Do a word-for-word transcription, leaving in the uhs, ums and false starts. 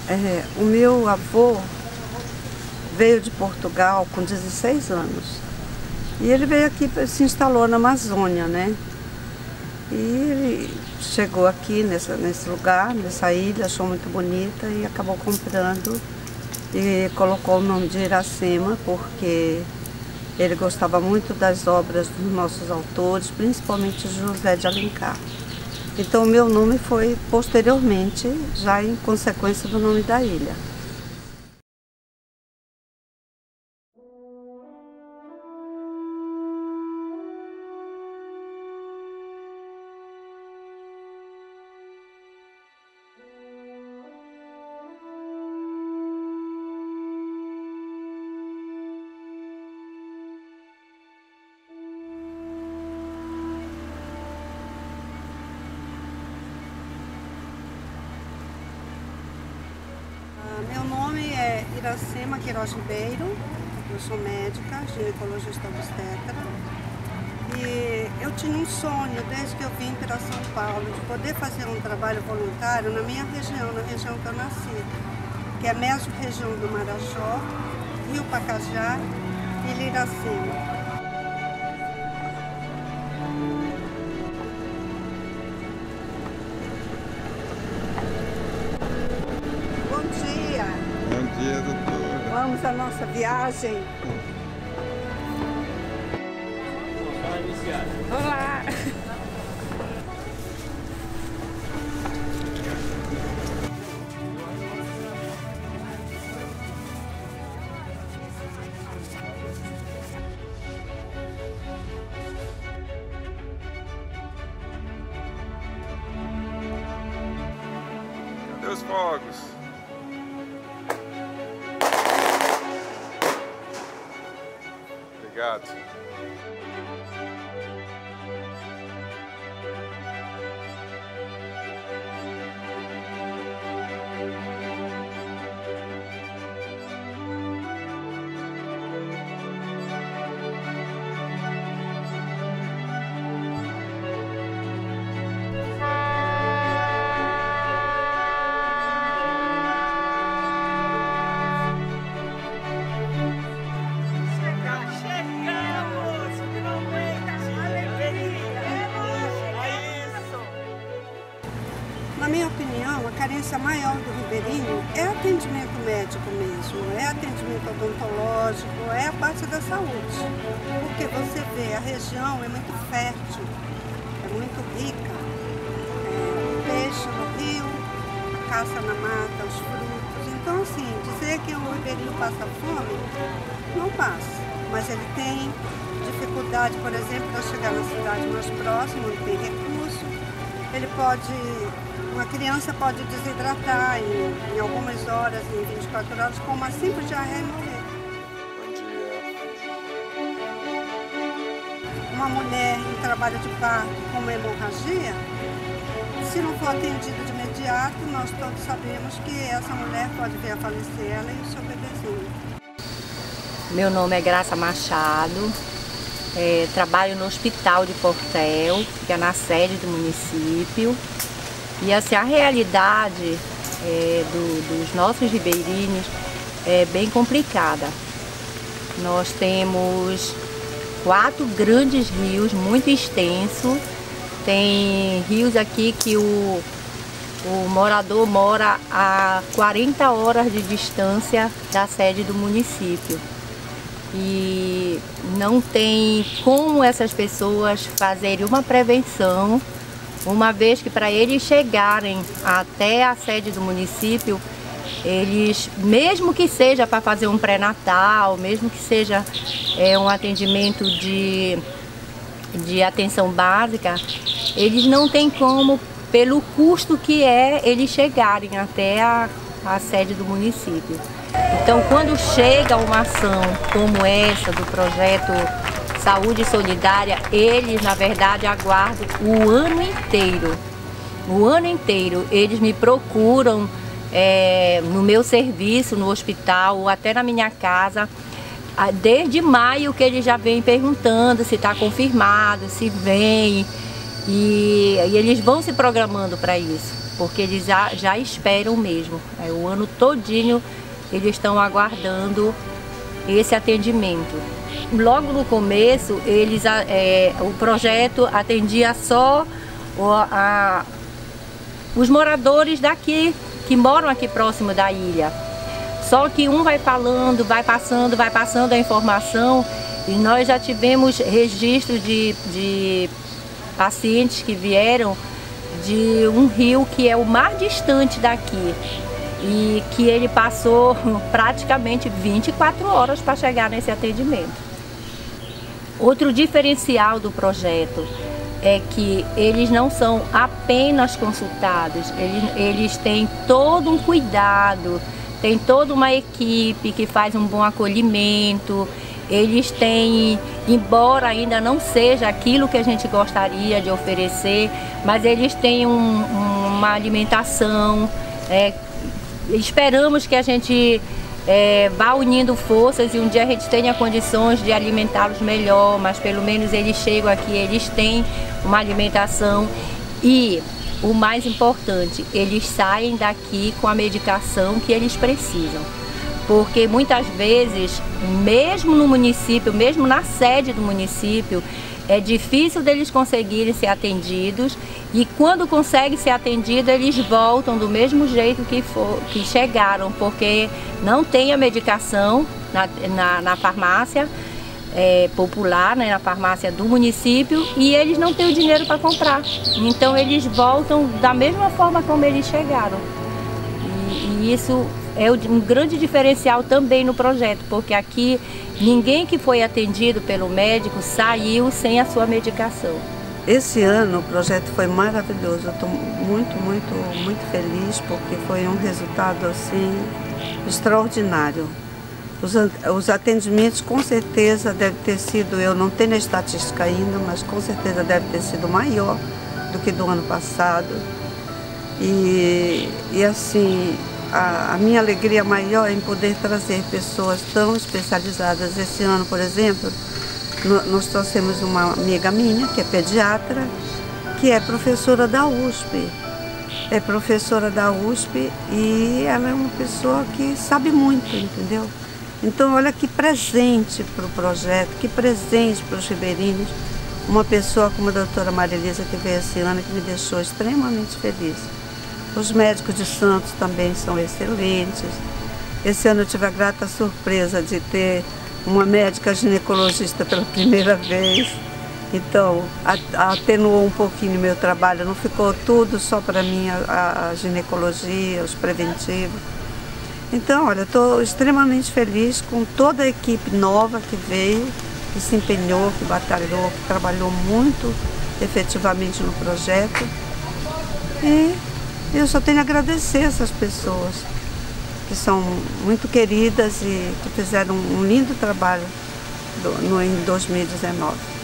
É, o meu avô veio de Portugal com dezesseis anos. E ele veio aqui, se instalou na Amazônia, né? E ele chegou aqui nessa, nesse lugar, nessa ilha, achou muito bonita e acabou comprando e colocou o nome de Iracema porque ele gostava muito das obras dos nossos autores, principalmente José de Alencar. Então o meu nome foi posteriormente, já em consequência do nome da ilha. Meu nome é Iracema Queiroz Ribeiro, eu sou médica, ginecologista obstetra e eu tinha um sonho desde que eu vim para São Paulo de poder fazer um trabalho voluntário na minha região, na região que eu nasci, que é a mesorregião do Marajó, Rio Pacajá e Liracema. Bom dia, doutora. Vamos à nossa viagem. Olá! Cadê os fogos? Obrigado. Na minha opinião, a carência maior do ribeirinho é atendimento médico mesmo, é atendimento odontológico, é a parte da saúde. Porque você vê, a região é muito fértil, é muito rica. É, o peixe no rio, a caça na mata, os frutos. Então, assim, dizer que o ribeirinho passa fome, não passa. Mas ele tem dificuldade, por exemplo, para chegar na cidade mais próxima, onde tem recurso. Ele pode, uma criança pode desidratar em, em algumas horas, em vinte e quatro horas, com uma simples diarreia e morrer. Bom dia. Uma mulher em trabalho de parto com uma hemorragia, se não for atendido de imediato, nós todos sabemos que essa mulher pode vir a falecer, ela e o seu bebezinho. Meu nome é Graça Machado. É, trabalho no Hospital de Portel, que é na sede do município. E assim, a realidade é, do, dos nossos ribeirinhos é bem complicada. Nós temos quatro grandes rios, muito extensos. Tem rios aqui que o, o morador mora a quarenta horas de distância da sede do município. E não tem como essas pessoas fazerem uma prevenção, uma vez que para eles chegarem até a sede do município, eles, mesmo que seja para fazer um pré-natal, mesmo que seja é, um atendimento de, de atenção básica, eles não têm como, pelo custo que é eles chegarem até a, a sede do município. Então, quando chega uma ação como essa do projeto Saúde Solidária, eles, na verdade, aguardam o ano inteiro. O ano inteiro eles me procuram é, no meu serviço, no hospital, ou até na minha casa, desde maio que eles já vêm perguntando se está confirmado, se vem, e, e eles vão se programando para isso. porque eles já, já esperam mesmo. É, o ano todinho eles estão aguardando esse atendimento. Logo no começo, eles, é, o projeto atendia só o, a, os moradores daqui, que moram aqui próximo da ilha. Só que um vai falando, vai passando, vai passando a informação, e nós já tivemos registro de, de pacientes que vieram de um rio que é o mais distante daqui, e que ele passou praticamente vinte e quatro horas para chegar nesse atendimento. Outro diferencial do projeto é que eles não são apenas consultados, eles, eles têm todo um cuidado, tem toda uma equipe que faz um bom acolhimento, eles têm, embora ainda não seja aquilo que a gente gostaria de oferecer, mas eles têm um, uma alimentação, é, esperamos que a gente É, vá unindo forças e um dia a gente tenha condições de alimentá-los melhor, mas pelo menos eles chegam aqui, eles têm uma alimentação e, o mais importante, eles saem daqui com a medicação que eles precisam. Porque muitas vezes, mesmo no município, mesmo na sede do município, é difícil deles conseguirem ser atendidos, e quando conseguem ser atendidos, eles voltam do mesmo jeito que, for, que chegaram, porque não tem a medicação na, na, na farmácia é, popular, né, na farmácia do município, e eles não têm o dinheiro para comprar. Então eles voltam da mesma forma como eles chegaram. E, e isso é um grande diferencial também no projeto, porque aqui ninguém que foi atendido pelo médico saiu sem a sua medicação. Esse ano o projeto foi maravilhoso, eu estou muito, muito, muito feliz, porque foi um resultado assim extraordinário. Os, os atendimentos com certeza deve ter sido, eu não tenho a estatística ainda, mas com certeza deve ter sido maior do que do ano passado. E, e assim, a, a minha alegria maior é em poder trazer pessoas tão especializadas. Esse ano, por exemplo, no, nós trouxemos uma amiga minha, que é pediatra, que é professora da U S P. É professora da U S P e ela é uma pessoa que sabe muito, entendeu? Então, olha que presente para o projeto, que presente para os ribeirinhos. Uma pessoa como a doutora Maria Elisa, que veio esse ano, que me deixou extremamente feliz. Os médicos de Santos também são excelentes. Esse ano eu tive a grata surpresa de ter uma médica ginecologista pela primeira vez. Então, atenuou um pouquinho o meu trabalho, não ficou tudo só para mim, a, a ginecologia, os preventivos. Então, olha, estou extremamente feliz com toda a equipe nova que veio, que se empenhou, que batalhou, que trabalhou muito efetivamente no projeto. E eu só tenho a agradecer essas pessoas, que são muito queridas e que fizeram um lindo trabalho no, em dois mil e dezenove.